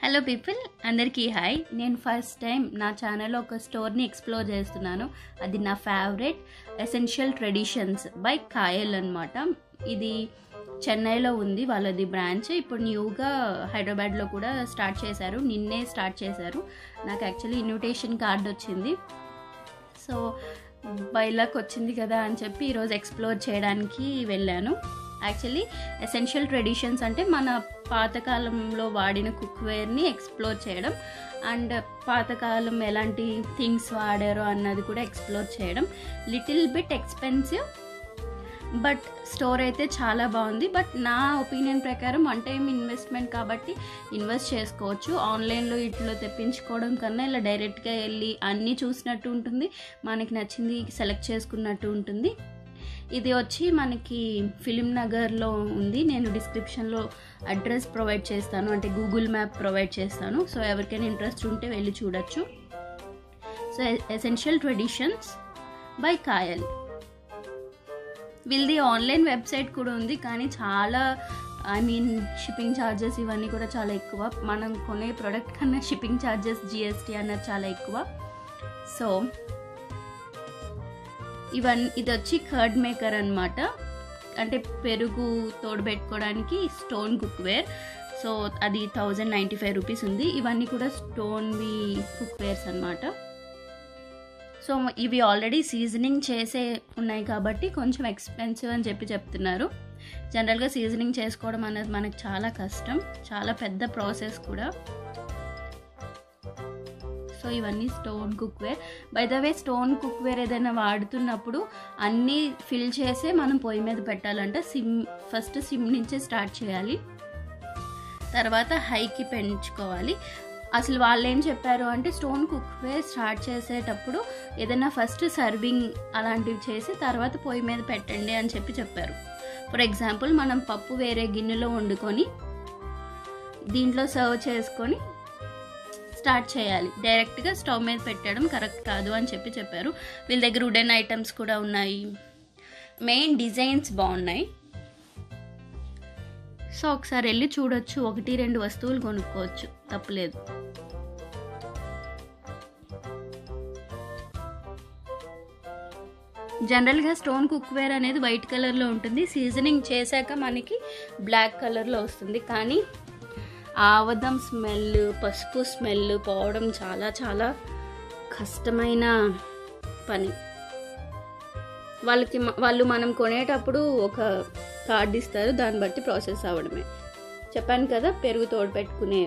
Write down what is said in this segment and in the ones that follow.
Hello people, అందరికీ hi. నేను first time నా ఛానల్లో ఒక స్టోర్ని ఎక్స్ప్లోర్ చేస్తున్నాను. అది నా favourite essential traditions by Kayal అనమాట. ఇది చెన్నైలో ఉంది వాళ్ళది బ్రాంచ్. ఇప్పుడు న్యూగా హైదరాబాద్లో కూడా స్టార్ట్ చేశారు. నిన్నే స్టార్ట్ చేశారు. నాకు యాక్చువల్లీ ఇన్విటేషన్ కార్డ్ వచ్చింది. సో బైలాక్ వచ్చింది కదా అని చెప్పి ఈరోజు ఎక్స్ప్లోర్ చేయడానికి వెళ్ళాను. యాక్చువల్లీ ఎసెన్షియల్ ట్రెడిషన్స్ అంటే మన పాతకాలంలో వాడిన కుక్వేర్ని ఎక్స్ప్లోర్ చేయడం అండ్ పాతకాలం ఎలాంటి థింగ్స్ వాడారో అన్నది కూడా ఎక్స్ప్లోర్ చేయడం. Little bit expensive but store అయితే చాలా బాగుంది. బట్ నా ఒపీనియన్ ప్రకారం వన్ టైం ఇన్వెస్ట్మెంట్ కాబట్టి ఇన్వెస్ట్ చేసుకోవచ్చు. ఆన్లైన్లో ఇట్లో తెప్పించుకోవడం కన్నా ఇలా డైరెక్ట్గా వెళ్ళి అన్నీ చూసినట్టు ఉంటుంది, మనకి నచ్చింది సెలెక్ట్ చేసుకున్నట్టు ఉంటుంది. ఇది వచ్చి మనకి ఫిలిం నగర్లో ఉంది. నేను డిస్క్రిప్షన్లో అడ్రస్ ప్రొవైడ్ చేస్తాను, అంటే గూగుల్ మ్యాప్ ప్రొవైడ్ చేస్తాను. సో ఎవరికైనా ఇంట్రెస్ట్ ఉంటే వెళ్ళి చూడొచ్చు. So essential traditions by Kayal. వీళ్ళది ఆన్లైన్ వెబ్సైట్ కూడా ఉంది, కానీ చాలా షిప్పింగ్ ఛార్జెస్ ఇవన్నీ కూడా చాలా ఎక్కువ. మనం కొనే ప్రోడక్ట్ కన్నా షిప్పింగ్ ఛార్జెస్ GST అన్నది చాలా ఎక్కువ. సో ఇది వచ్చి కర్డ్ మేకర్ అనమాట, అంటే పెరుగు తోడుపెట్టుకోవడానికి స్టోన్ కుక్వేర్. సో అది 1095 రూపీస్ ఉంది. ఇవన్నీ కూడా స్టోన్వి కుక్వేర్స్ అనమాట. సో ఇవి ఆల్రెడీ సీజనింగ్ చేసే ఉన్నాయి కాబట్టి కొంచెం ఎక్స్పెన్సివ్ అని చెప్తున్నారు. జనరల్గా సీజనింగ్ చేసుకోవడం అనేది మనకు చాలా కష్టం, చాలా పెద్ద ప్రాసెస్ కూడా. సో ఇవన్నీ stone cookware. By the way, stone cookware ఏదైనా వాడుతున్నప్పుడు అన్నీ ఫిల్ చేసే మనం పొయ్యి మీద పెట్టాలంటే ఫస్ట్ సిమ్ నుంచే స్టార్ట్ చేయాలి, తర్వాత హైకి పెంచుకోవాలి. అసలు వాళ్ళు ఏం చెప్పారు అంటే స్టోన్ కుక్వేర్ స్టార్ట్ చేసేటప్పుడు ఏదైనా ఫస్ట్ సర్వింగ్ అలాంటివి చేసి తర్వాత పొయ్యి మీద పెట్టండి అని చెప్పారు. ఫర్ ఎగ్జాంపుల్, మనం పప్పు వేరే గిన్నెలో వండుకొని దీంట్లో సర్వ్ చేసుకొని స్టార్ట్ చేయాలి. డైరెక్ట్గా స్టవ్ మీద పెట్టడం కరెక్ట్ కాదు అని చెప్పారు. వీళ్ళ దగ్గర వుడెన్ ఐటమ్స్ కూడా ఉన్నాయి, మెయిన్ డిజైన్స్ బాగున్నాయి. సో ఒకసారి వెళ్ళి చూడొచ్చు, 1-2 వస్తువులు కొనుక్కోవచ్చు, తప్పులేదు. జనరల్గా స్టోన్ కుక్వేర్ అనేది వైట్ కలర్లో ఉంటుంది, సీజనింగ్ చేశాక మనకి బ్లాక్ కలర్లో వస్తుంది. కానీ ఆవదం స్మెల్, పసుపు స్మెల్ పోవడం చాలా చాలా కష్టమైన పని. వాళ్ళు మనం కొనేటప్పుడు ఒక కార్డ్ ఇస్తారు, దాన్ని బట్టి ప్రాసెస్ అవ్వడమే. చెప్పాను కదా, పెరుగు తోడు పెట్టుకునే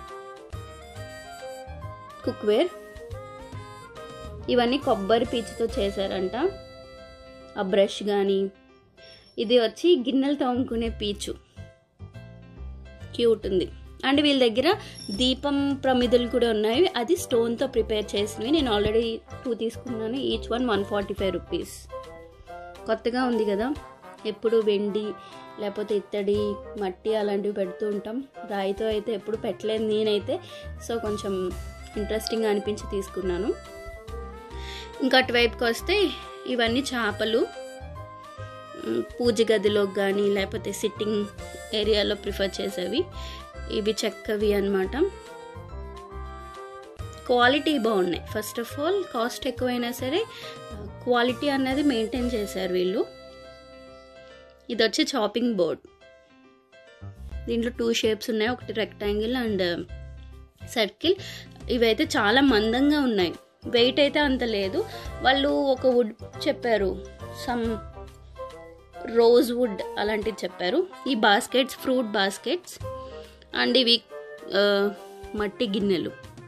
కుక్వేర్. ఇవన్నీ కొబ్బరి పీచుతో చేశారంట, ఆ బ్రష్ కానీ. ఇది వచ్చి గిన్నెలు తోముకునే పీచు, క్యూట్ ఉంది. అండ్ వీళ్ళ దగ్గర దీపం ప్రమిదలు కూడా ఉన్నాయి, అది స్టోన్తో ప్రిపేర్ చేసినవి. నేను ఆల్రెడీ 2 తీసుకున్నాను, ఈచ్ వన్ 145 రూపీస్. కొత్తగా ఉంది కదా, ఎప్పుడు వెండి లేకపోతే ఇత్తడి, మట్టి అలాంటివి పెడుతూ ఉంటాం, రాయితో అయితే ఎప్పుడు పెట్టలేదు నేనైతే. సో కొంచెం ఇంట్రెస్టింగ్గా అనిపించి తీసుకున్నాను. ఇంకా అటువైపుకి వస్తే ఇవన్నీ చేపలు, పూజ గదిలోకి కానీ లేకపోతే సిట్టింగ్ ఏరియాలో ప్రిఫర్ చేసేవి. ఇవి చెక్కవి అన్నమాట. క్వాలిటీ బాగున్నాయి. ఫస్ట్ ఆఫ్ ఆల్ కాస్ట్ ఎక్కువైనా సరే క్వాలిటీ అనేది మెయింటైన్ చేశారు వీళ్ళు. ఇది వచ్చి చాపింగ్ బోర్డ్. దీంట్లో 2 షేప్స్ ఉన్నాయి, ఒకటి రెక్టాంగిల్ అండ్ సర్కిల్. ఇవైతే చాలా మందంగా ఉన్నాయి, వెయిట్ అయితే అంత లేదు. వాళ్ళు ఒక వుడ్ చెప్పారు, సమ్ రోజ్ వుడ్ అలాంటివి చెప్పారు. ఈ బాస్కెట్స్ ఫ్రూట్ బాస్కెట్స్ అండ్ ఇవి మట్టి గిన్నెలు.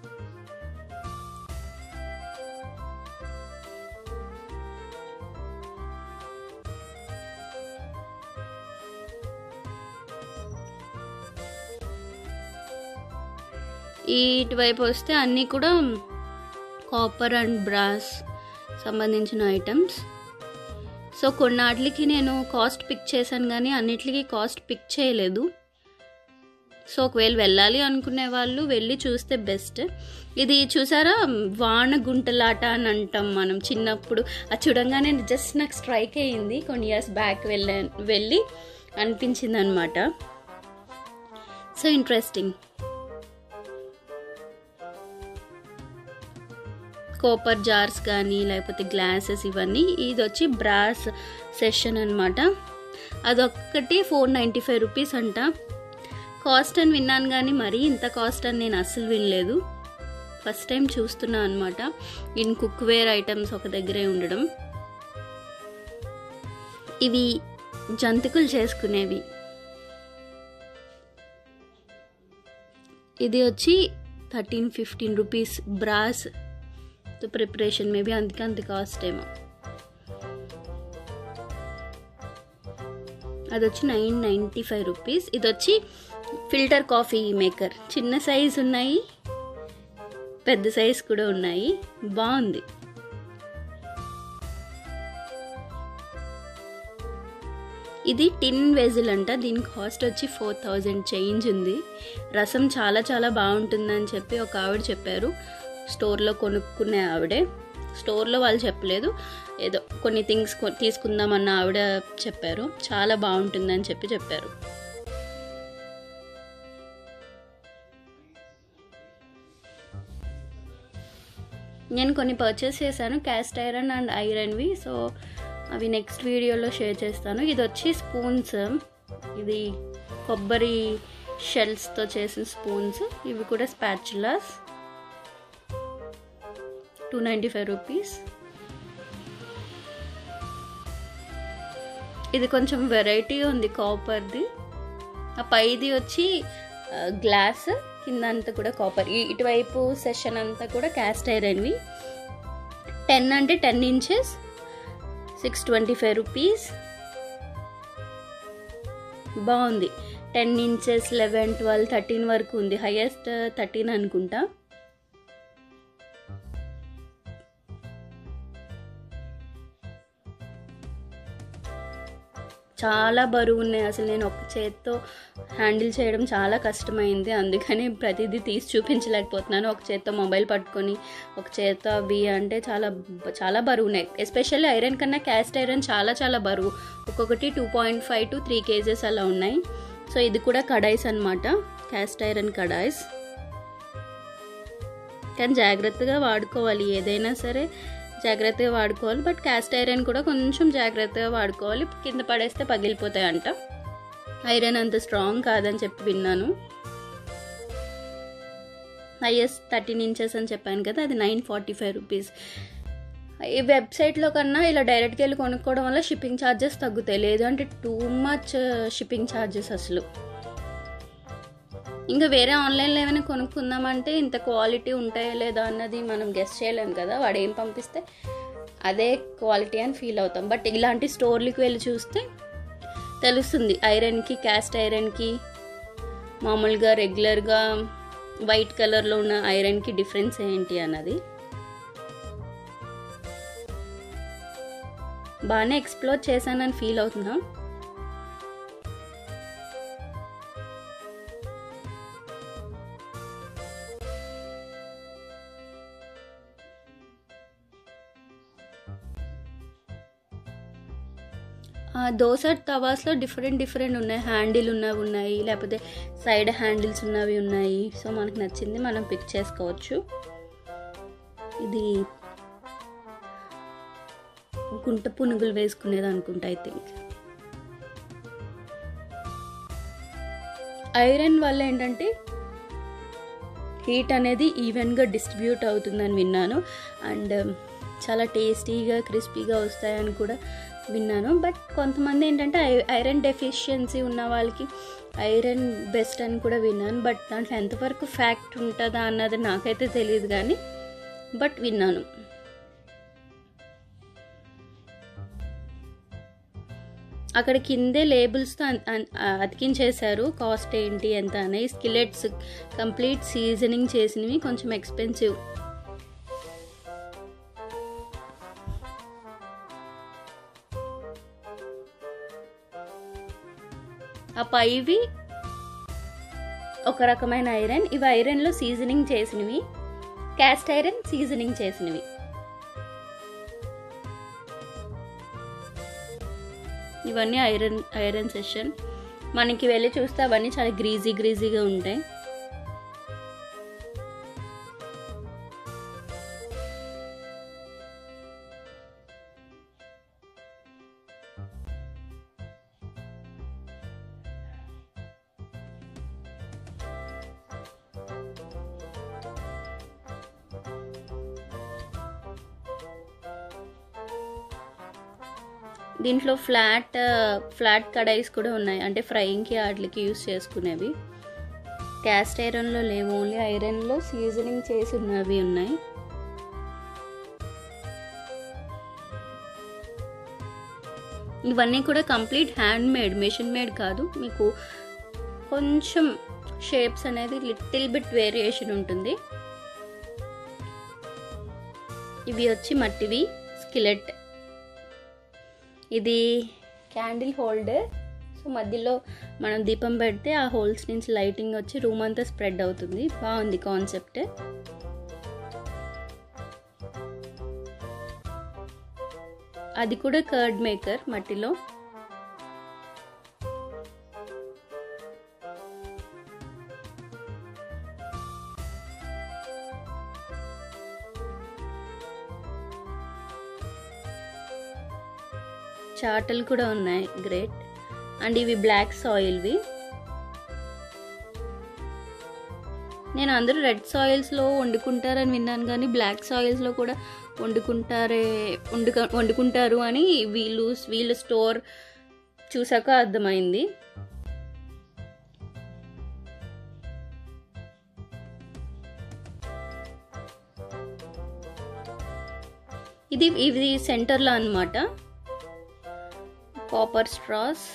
ఇటువైపు వస్తే అన్నీ కూడా కాపర్ అండ్ బ్రాస్ సంబంధించిన ఐటమ్స్. సో కొన్నాటికి నేను కాస్ట్ పిక్ చేశాను, కానీ అన్నిటికీ కాస్ట్ పిక్ చేయలేదు. సో ఒకవేళ వెళ్ళాలి అనుకునే వాళ్ళు వెళ్ళి చూస్తే బెస్ట్. ఇది చూసారా, వానగుంటలాట అని అంటాం మనం చిన్నప్పుడు. అది చూడంగానే జస్ట్ నాకు స్ట్రైక్ అయ్యింది, కొన్ని ఇయర్స్ బ్యాక్ వెళ్ళి అనిపించింది అనమాట. So interesting. కాపర్ జార్స్ కానీ లేకపోతే గ్లాసెస్ ఇవన్నీ. ఇది వచ్చి బ్రాస్ సెషన్ అనమాట. అదొక్కటి 495 రూపీస్ అంట. కాస్ట్ అని విన్నాను కానీ మరీ ఇంత కాస్ట్ అని నేను అస్సలు వినలేదు. ఫస్ట్ టైం చూస్తున్నా అనమాట ఇన్ కుక్వేర్ ఐటమ్స్ ఒక దగ్గరే ఉండడం. ఇవి జంతికలు చేసుకునేవి. ఇది వచ్చి 13-15 రూపీస్ బ్రాస్ ప్రిపరేషన్. మేబీ అందుకే అంత కాస్ట్ ఏమో. అది వచ్చి 995 రూపీస్. ఇది వచ్చి ఫిల్టర్ కాఫీ మేకర్. చిన్న సైజు ఉన్నాయి, పెద్ద సైజ్ కూడా ఉన్నాయి. బాగుంది. ఇది టిన్ వెజిల్ అంట. దీని కాస్ట్ వచ్చి 4000 చేంజ్ ఉంది. రసం చాలా చాలా బాగుంటుందని చెప్పి ఒక ఆవిడ చెప్పారు. స్టోర్లో కొనుక్కునే ఆవిడే. స్టోర్లో వాళ్ళు చెప్పలేదు, ఏదో కొన్ని థింగ్స్ తీసుకుందామన్న ఆవిడ చెప్పారు. చాలా బాగుంటుందని చెప్పారు. నేను కొన్ని పర్చేస్ చేశాను, క్యాస్ట్ ఐరన్ అండ్ ఐరన్వి. సో అవి నెక్స్ట్ వీడియోలో షేర్ చేస్తాను. ఇది వచ్చి స్పూన్స్. ఇది కొబ్బరి షెల్స్తో చేసిన స్పూన్స్. ఇవి కూడా స్పాచులాస్. 295 రూపీస్. ఇది కొంచెం వెరైటీగా ఉంది, కాపర్ది. ఆ పైది వచ్చి గ్లాస్, కింద అంతా కూడా కాపర్. ఇటువైపు సెషన్ అంతా కూడా క్యాస్ట్ ఐరన్వి. 10 అంటే 10 ఇంచెస్, 625 రూపీస్. బాగుంది. 10 ఇంచెస్, 11, 12, 13 వరకు ఉంది. హైయెస్ట్ 13 అనుకుంటా. చాలా బరువు ఉన్నాయి. అసలు నేను ఒక చేత్తో హ్యాండిల్ చేయడం చాలా కష్టమైంది. అందుకని ప్రతిదీ తీసి చూపించలేకపోతున్నాను. ఒక చేత్తో మొబైల్ పట్టుకొని ఒక చేత్తో అవి అంటే చాలా చాలా బరువు ఉన్నాయి. ఎస్పెషల్లీ ఐరన్ కన్నా క్యాస్ట్ ఐరన్ చాలా చాలా బరువు. ఒక్కొక్కటి 2.5 to 3 kgs అలా ఉన్నాయి. సో ఇది కూడా కడాయిస్ అనమాట, క్యాస్ట్ ఐరన్ కడాయిస్. కానీ జాగ్రత్తగా వాడుకోవాలి, ఏదైనా సరే జాగ్రత్తగా వాడుకోవాలి. బట్ క్యాస్ట్ ఐరన్ కూడా కొంచెం జాగ్రత్తగా వాడుకోవాలి. కింద పడేస్తే పగిలిపోతాయి అంట. ఐరన్ అంత స్ట్రాంగ్ కాదని చెప్పి విన్నాను. హైయెస్ట్ 13 ఇంచెస్ అని చెప్పాను కదా, అది 945 రూపీస్. ఈ వెబ్సైట్లో కన్నా ఇలా డైరెక్ట్గా వెళ్ళి కొనుక్కోవడం వల్ల షిప్పింగ్ ఛార్జెస్ తగ్గుతాయి. లేదంటే టూ మచ్ షిప్పింగ్ ఛార్జెస్ అసలు. ఇంకా వేరే ఆన్లైన్లో ఏమైనా కొనుక్కుందామంటే ఇంత క్వాలిటీ ఉంటాయా లేదా అన్నది మనం గెస్ చేయలేం కదా. వాడు ఏం పంపిస్తే అదే క్వాలిటీ అని ఫీల్ అవుతాం. బట్ ఇలాంటి స్టోర్లకు వెళ్ళి చూస్తే తెలుస్తుంది ఐరన్కి, క్యాస్ట్ ఐరన్కి, మామూలుగా రెగ్యులర్గా వైట్ కలర్లో ఉన్న ఐరన్కి డిఫరెన్స్ ఏంటి అన్నది. బాగానే ఎక్స్ప్లోర్ చేశానని ఫీల్ అవుతున్నా. దోశ తవాస్లో డిఫరెంట్ ఉన్నాయి. హ్యాండిల్ ఉన్నవి ఉన్నాయి, లేకపోతే సైడ్ హ్యాండిల్స్ ఉన్నవి ఉన్నాయి. సో మనకు నచ్చింది మనం పిక్ చేసుకోవచ్చు. ఇది గుంట పునుగులు వేసుకునేది అనుకుంటా, ఐ థింక్. ఐరన్ వల్ల ఏంటంటే హీట్ అనేది ఈవెన్గా డిస్ట్రిబ్యూట్ అవుతుందని విన్నాను. అండ్ చాలా టేస్టీగా క్రిస్పీగా వస్తాయని కూడా విన్నాను. బట్ కొంతమంది ఏంటంటే ఐరన్ డెఫిషియన్సీ ఉన్న వాళ్ళకి ఐరన్ బెస్ట్ అని కూడా విన్నాను. బట్ దాంట్లో ఎంతవరకు ఫ్యాక్ట్ ఉంటుందా అన్నది నాకైతే తెలియదు కానీ బట్ విన్నాను. అక్కడ కిందే లేబుల్స్తో అతికించేశారు కాస్ట్ ఏంటి ఎంత అని. స్కిలెట్స్ కంప్లీట్ సీజనింగ్ చేసినవి, కొంచెం ఎక్స్పెన్సివ్. ఆ పైవి ఒక రకమైన ఐరన్, ఇవి ఐరన్లో సీజనింగ్ చేసినవి, క్యాస్ట్ ఐరన్ సీజనింగ్ చేసినవి. ఇవన్నీ ఐరన్ సెషన్. మనకి వెళ్ళి చూస్తే అవన్నీ చాలా గ్రీజీగా ఉంటాయి. దీంట్లో ఫ్లాట్ కడాయిస్ కూడా ఉన్నాయి, అంటే ఫ్రైయింగ్కి వాటికి యూస్ చేసుకునేవి. క్యాస్ట్ ఐరన్లో లేవు, ఓన్లీ ఐరన్లో సీజనింగ్ చేసి ఉన్నవి ఉన్నాయి. ఇవన్నీ కూడా complete hand made, machine made కాదు. మీకు కొంచెం షేప్స్ అనేది లిటిల్ బిట్ వేరియేషన్ ఉంటుంది. ఇవి వచ్చి మట్టివి స్కిలెట్. ఇది క్యాండిల్ హోల్డర్. సో మధ్యలో మనం దీపం పెడితే ఆ హోల్స్ నుంచి లైటింగ్ వచ్చి రూమ్ అంతా స్ప్రెడ్ అవుతుంది. బాగుంది కాన్సెప్ట్. అది కూడా కర్డ్ మేకర్ మట్టిలో. చాటలు కూడా ఉన్నాయి, గ్రేట్. అండ్ ఇవి బ్లాక్ సాయిల్వి. నేను అందరూ రెడ్ సాయిల్స్లో వండుకుంటారని విన్నాను, కానీ బ్లాక్ సాయిల్స్లో కూడా వండుకుంటారు అని వీళ్ళు స్టోర్ చూసాక అర్థమైంది. ఇది సెంటర్లో అన్నమాట. Copper straws.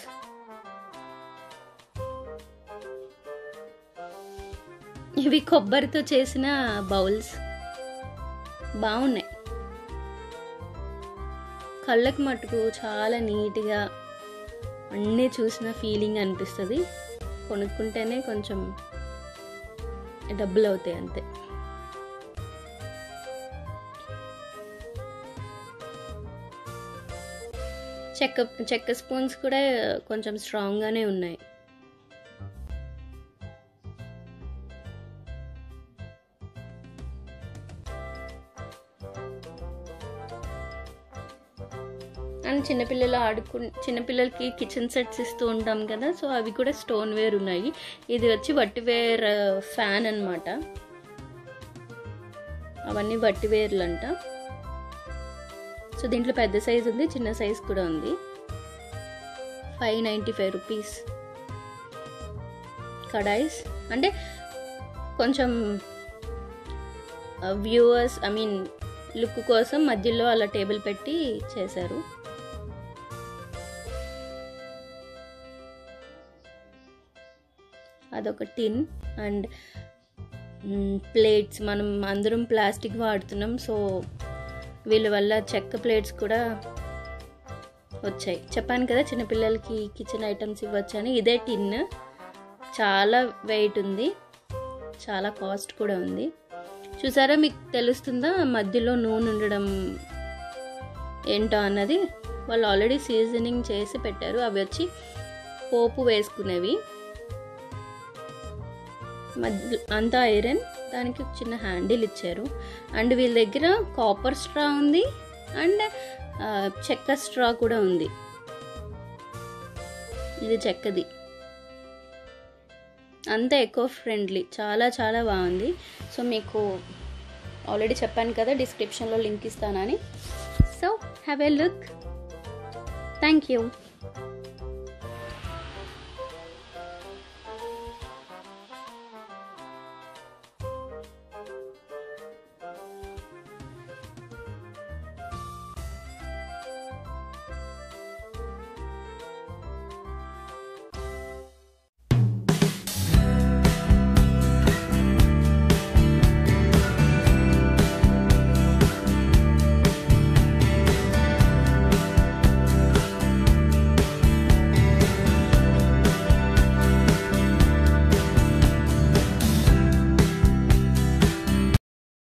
ఇవి కొబ్బరితో చేసిన బౌల్స్, బాగున్నాయి. కళ్ళకి మటుకు చాలా నీట్గా అన్నీ చూసిన ఫీలింగ్ అనిపిస్తుంది. కొనుక్కుంటేనే కొంచెం డబ్బులు అవుతాయి అంతే. చెక్క స్పూన్స్ కూడా కొంచెం స్ట్రాంగ్గానే ఉన్నాయి. అండ్ చిన్నపిల్లలకి కిచెన్ సెట్స్ ఇస్తూ ఉంటాం కదా, సో అవి కూడా స్టోన్ వేర్ ఉన్నాయి. ఇది వచ్చి వట్టివేర్ ఫ్యాన్ అన్నమాట. అవన్నీ వట్టివేర్లు అంట. సో దీంట్లో పెద్ద సైజ్ ఉంది, చిన్న సైజ్ కూడా ఉంది. 595 రూపీస్. కడాయిస్ అంటే కొంచెం వ్యూవర్స్ లుక్ కోసం మధ్యలో అలా టేబుల్ పెట్టి చేశారు. అదొక టిన్. అండ్ ప్లేట్స్, మనం అందరం ప్లాస్టిక్ వాడుతున్నాం, సో వీళ్ళ వల్ల చెక్క ప్లేట్స్ కూడా వచ్చాయి. చెప్పాను కదా చిన్నపిల్లలకి కిచెన్ ఐటమ్స్ ఇవ్వచ్చని. ఇదే టిన్, చాలా వెయిట్ ఉంది, చాలా కాస్ట్ కూడా ఉంది. చూసారా, మీకు తెలుస్తుందా మధ్యలో నూనె ఉండడం ఏంటో అన్నది? వాళ్ళు ఆల్రెడీ సీజనింగ్ చేసి పెట్టారు. అవి వచ్చి పోపు వేసుకునేవి. మధ్య అంతా ఐరన్, దానికి చిన్న హ్యాండిల్ ఇచ్చారు. అండ్ వీళ్ళ దగ్గర కాపర్ స్ట్రా ఉంది అండ్ చెక్క స్ట్రా కూడా ఉంది. ఇది చెక్కది. అంతా ఎకో ఫ్రెండ్లీ, చాలా చాలా బాగుంది. సో మీకు ఆల్రెడీ చెప్పాను కదా డిస్క్రిప్షన్లో లింక్ ఇస్తానని. So have a look. Thank you.